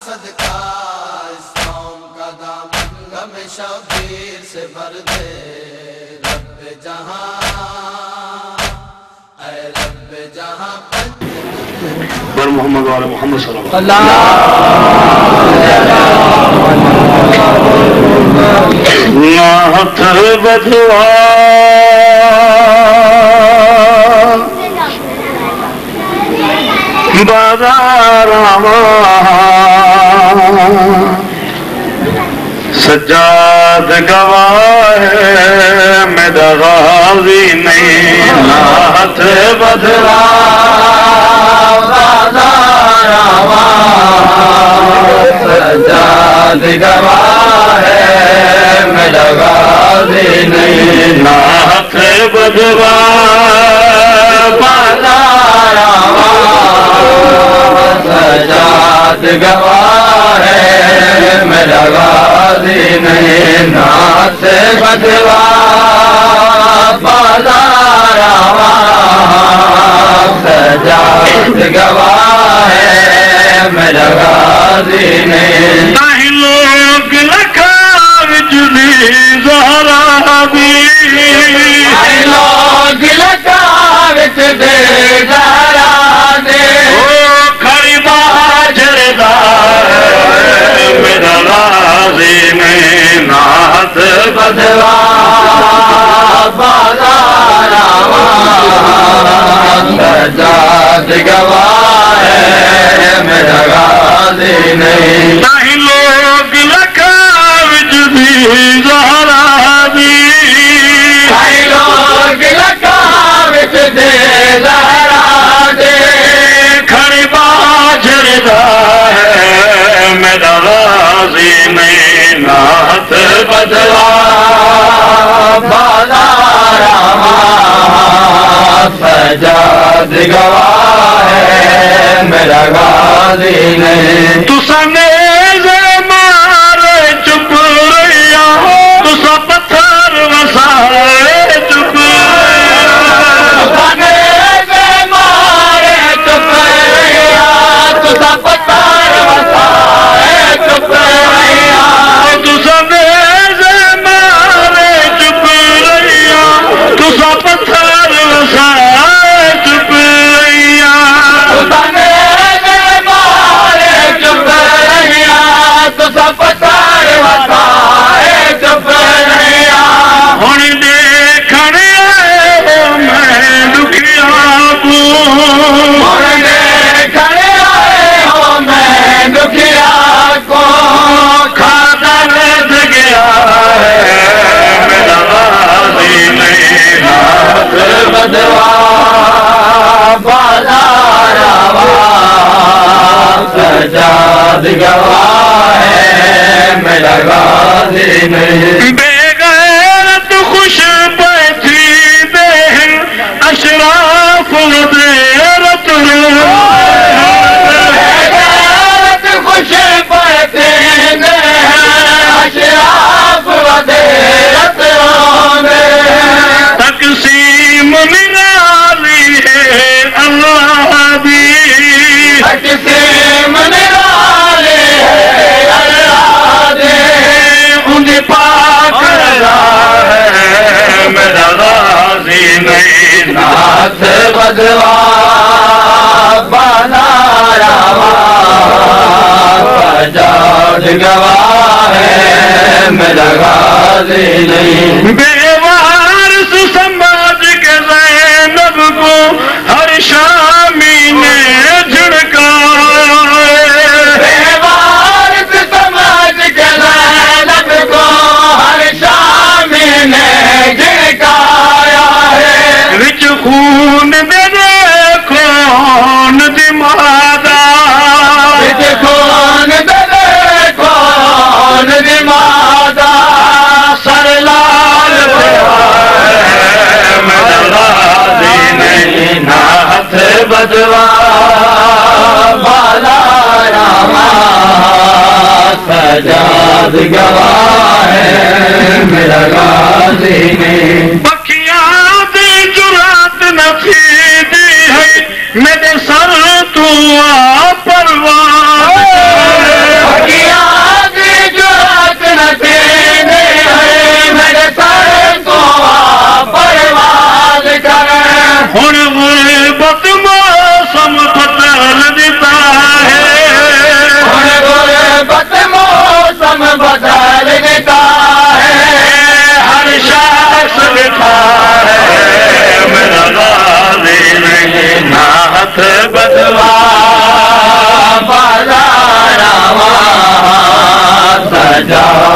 सदका इस कौम का दामन गम शबीर से भर दे रब्बे जहां ऐ रब्बे जहां बर मोहम्मद वाले मोहम्मद सल्लल्लाहु अलैहि वसल्लम नाथ बदवा बाजारावा सज्जाद गवाह मेरा गाजी नहीं नाथ बदवा बाजारावा सज्जाद गवाह मेरा गाजी नहीं नाथ बदवा बाजारावा सजाद गवाह है मेरा गाजी नहीं नाथ बदवा बाजारावा सजाद गवाह है मेरा गाजी नहीं ताहि लोग लखा विच दी ज़हरा भी ताहि लोग लखा विच दे ज़हरा दे मेरा राज़ी में नाथ बदवा बाजारावा सजाद गवाह है मेरा गाजी नहीं ताहि लोग लखा विच दी ज़हरा दी ताहि लोग लखा विच दे ज़हरा दे खड़ी बाजरदा मेरा राज़ी में नाथ बदवा बाजारावा सजाद गवाह है मेरा गाजी नहीं तुसा नेज़े मारे चुप रहिया तुसा पत्थर वसाए चुप तुसा नेज़े मारे चुप रहिया तुसा पत्थर वसाए चुप रहिया तुसा नेज़े मारे चुप रहिया तुसा पत्थर वसाए चुप रहिया तुसा नेज़े मारे चुप रहिया तुसा पत्थर वसाए चुप रहिया हुण देखण आए हो मैं दुखिया को हुण देखण आए हो मैं दुखिया को खाता रद गया है मेरा गाजी नहीं नाथ बदवा बाजारावा सजाद गवाह है मेरा गाजी नहीं बेगैरत खुश बैठी बहन अशराफ देरत खुश बैठे अशराफ देरत तकसीम निराली है अल्लाह दी तकसीम निराली है अल्लाह दे उन्हें पाक रजा है मेरा गाजी नहीं नाथ बदवा बाजारावा सजाद गवाह है मेरा गाजी नहीं बेवारस समाज के ज़ैनब को हर शामी ने झिड़का बेवारस समाज के ज़ैनब को हर शामी ने झिड़काया है विच खून मेरे कौन दिमादा विच खून मेरे कौन दिमादा सर लाल मेरा गाजी नहीं नाथ बदवा बाजारावा सजाद गवाह है मेरा गाजी नहीं बखियां दी जुरात नफीदी है मेरे सर तू परवान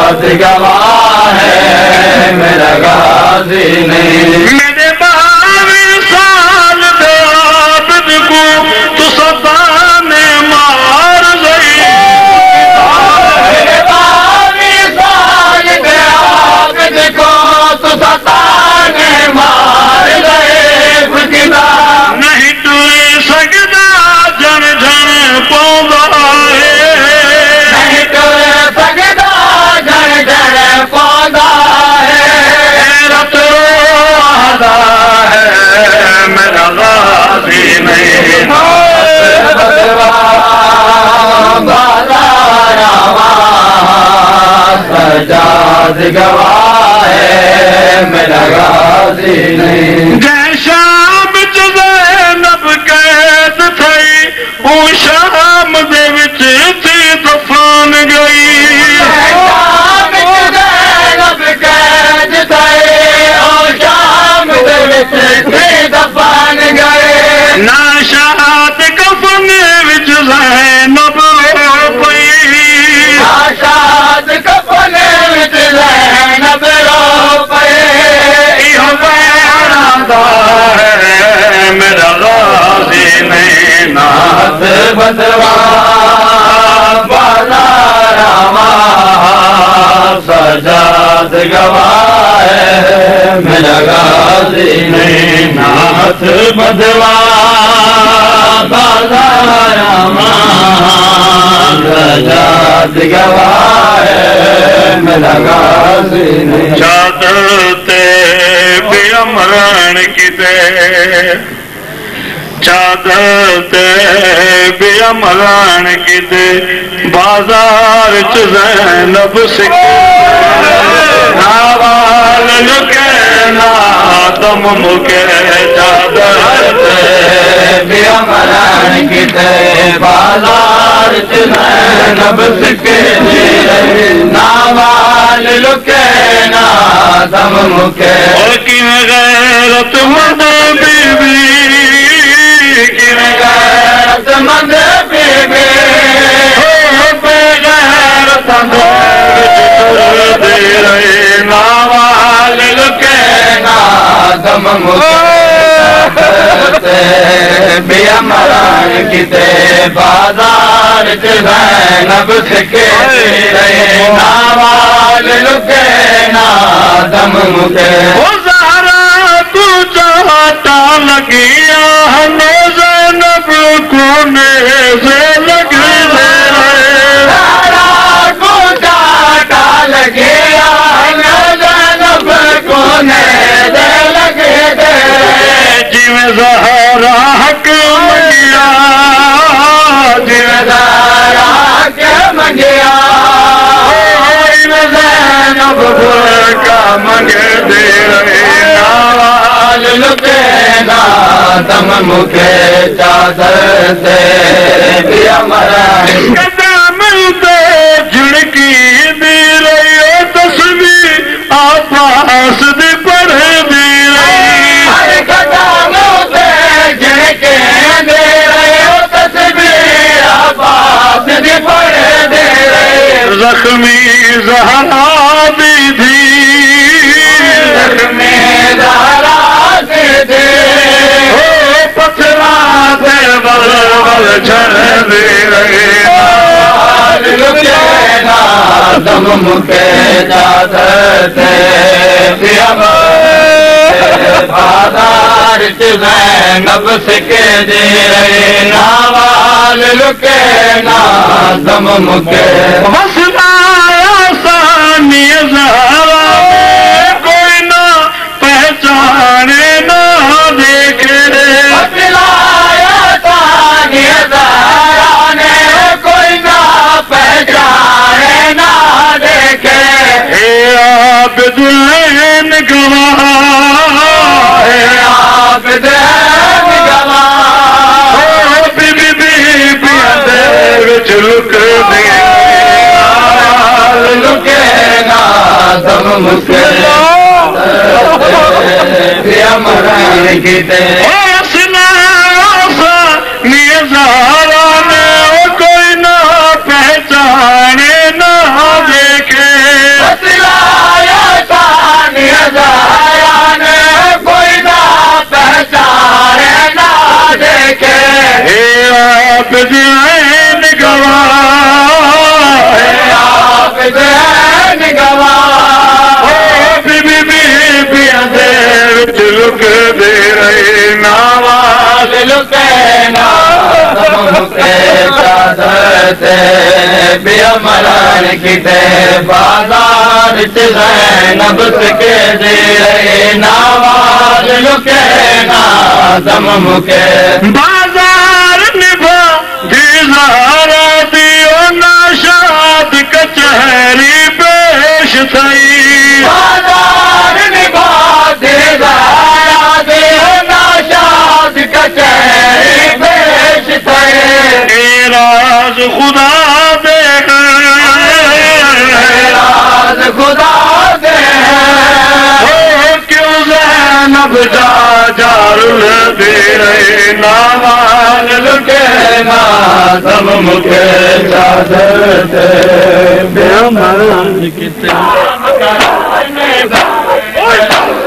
सजाद गवाह है मेरा गाजी नहीं। मेरे 22 साल दे आबिद को तू सताने मार गई। मेरे 22 साल दे आबिद को तू सताने मार गए। खुदा नहीं टूट सकता जन जन पौधा है, नहीं टूट सकता जन जन पौधा है। रत वादा है मेरा गाजी नहीं। सजाद गवाह है मेरा गाजी नहीं। शाम ज़ैनब कैद थई वो शाम दे विच थी दफन गई। शाम ज़ैनब कैद थई वो शाम दे विच थी दफन गए। नाशात कफन विच ज़ैनब रो पई। नाशात कफन विच ज़ैनब रो पई। इहो बयाना है मेरा गाजी नहीं। नात बदवा बाजारामा सजाद गवाह है मेरा गाजी नहीं। नात बदवा बाजारामा सजाद गवाह है मेरा गाजी नहीं। चादर ते बेअमरण किते, चादर ते बेअमरण किते बाजार च ज़ैनब सिके। नावाल लुके ना दम मुके। चादर ते बेअमरण किते बाजार च ज़ैनब सिके। नावाल लुके ना दम मुके। और किवें गैरतमंद बीबी, किवें गैरतमंद बीबी बेगैरतमंद दे रहे। नावाल लुके ना दम मुके। बेअमरण किते बाजार च ज़ैनब सिके। नावाल लुके ना दम मुके। ओ ज़हरा तू चाहता लगिया हमें ज़ैनब को नेज़े लगे रहे। ज़हरा को चाहता लगिया हमें ज़ैनब को नेज़े लगे रहे। जिवें ज़हरा हक मंगिया, जिवें ज़हरा हक मंगिया। जिवें ज़ैनब का मंगे दे रहे। नावाल लुके ना दम मुके। चादर से बेअमरण कदम पे झुड़की दे रही हो तस्वीर आपास दे पढ़ दे रही। हर कदम पे झुड़के दे रहे हो तस्वीर आबाद भी पढ़ दे रहे। जख्मी ज़हरा दी थी, जख्मी ज़हरा दी थी। पथरा से बल बल छड़ दे रहे। नावाल लुके ना दम मुके। चादर से बेअमरण बाजार च ज़ैनब सिके दे रहे। नावाल लुके ना दम मुके। मसलाया सानी ज़हरा कोई ना पहचाने ना देखे। बतलाया तानी ज़हरा ने कोई ना पहचाने ना देखे। आबिदैन गवाह, आबिदैन गवाह। बीबी बीबी दे विच लुक दे। लुके ना दम मुके। बेअमरण किते ज़हरा ने कोई ना पहचाने ना देखे। आप दैन गवाह आप दैन गवाह बीबी दे विच लुक दे रहे नावाज लुके ना मुके चादर ते बेअमरान किते बाजार च ज़ैनब के दे रहे नावाज लुके ना दम मुके बाजार निभा दीज़ारा दियो नाशाद कचहरी पेश थई बाजार निभा दीज़ारा दियो नाशाद कचहरी पेश थई राज खुदा दे राज खुदा दे क्यों ज़ैनब जारुल दे रहे नावाज लुटे ना दम मुके चादर ते बेअमरान किते